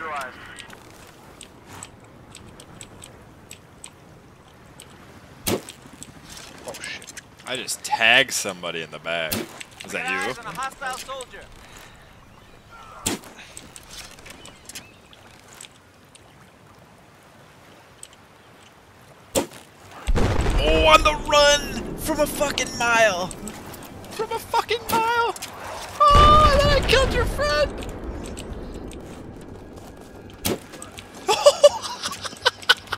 neutralized. Oh shit. I just tagged somebody in the back. Is that you? Eyes on a hostile soldier. Oh, on the run! From a fucking mile! From a fucking mile! Oh, and then I killed your friend!